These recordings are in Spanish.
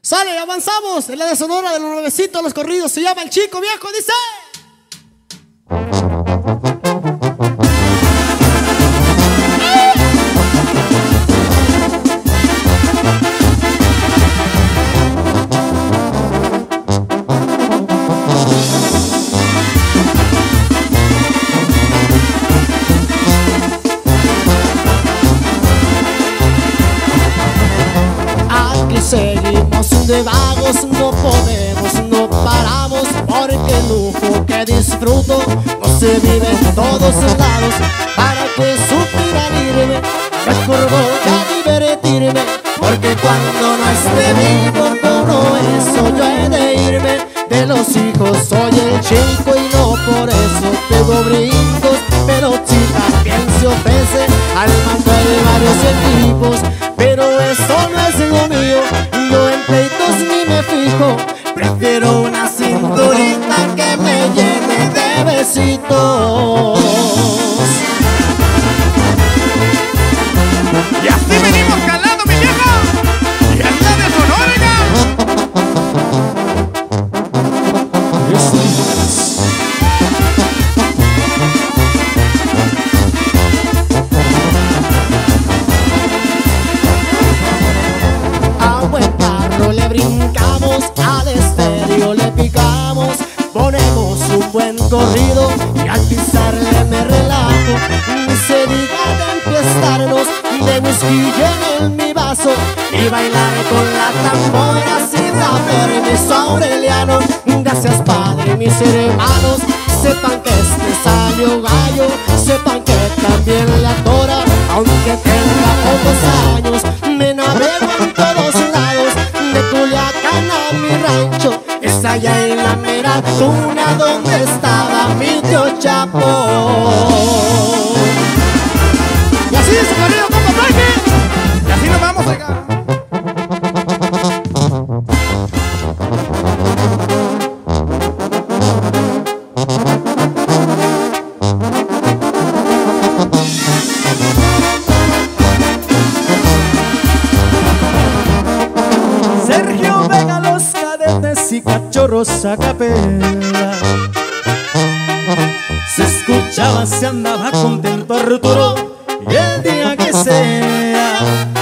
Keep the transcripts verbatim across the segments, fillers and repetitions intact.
Sale, avanzamos. En la de Sonora de los nuevecitos, los corridos. Se llama El Chico Viejo, dice. Seguimos de vagos, no podemos, no paramos, porque el lujo que disfruto no se vive en todos lados. Para que supieran irme, mejor voy a divertirme, porque cuando no esté vivo todo eso yo he de irme. De los hijos soy el chico y no por eso tengo brincos, pero si también se ofrece al mando de varios equipos. Pero eso no es lo mío, yo en pleitos ni me fijo, prefiero una cinturita que me llene de besitos. Y así venimos calando, mi viejo, y esta de Sonora. Le brincamos, al estéreo le picamos, ponemos un buen corrido y al pisarle me relajo. Ni se diga de empiezarnos de whisky en mi vaso y bailar con la tambora sin da permiso Aureliano. Gracias padre, mis hermanos, sepan que este salió gallo, sepan que también la tora, aunque tenga pocos años, me navego en todos lados. De Culiacán a mi rancho, es allá en la mera tuna donde estaba mi tío Chapo. Y así es el corrido, compa Frankie. Y así nos vamos acá. Sergio Vega, los cadetes y cachorros a capela. Se escuchaba, se andaba contento Arturo, y el día que sea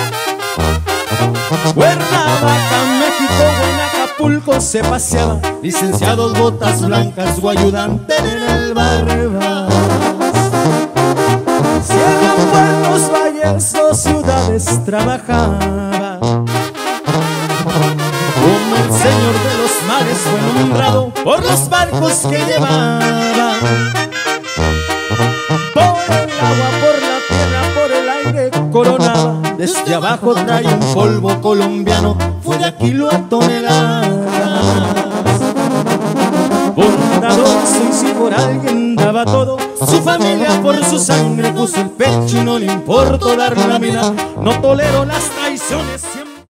Cuernavaca, México, en Acapulco se paseaba. Licenciados, botas blancas o ayudante en el Barbas. Si eran pueblos, valles o ciudades trabajaba. Como el señor de los mares fue nombrado por los barcos que llevaba. Por el agua, por la tierra, por el aire coronaba. Desde abajo trae un polvo colombiano, fue de kilo a toneladas. Bondador soy, si por alguien daba todo, su familia por su sangre puso el pecho y no le importó dar la vida. No tolero las traiciones.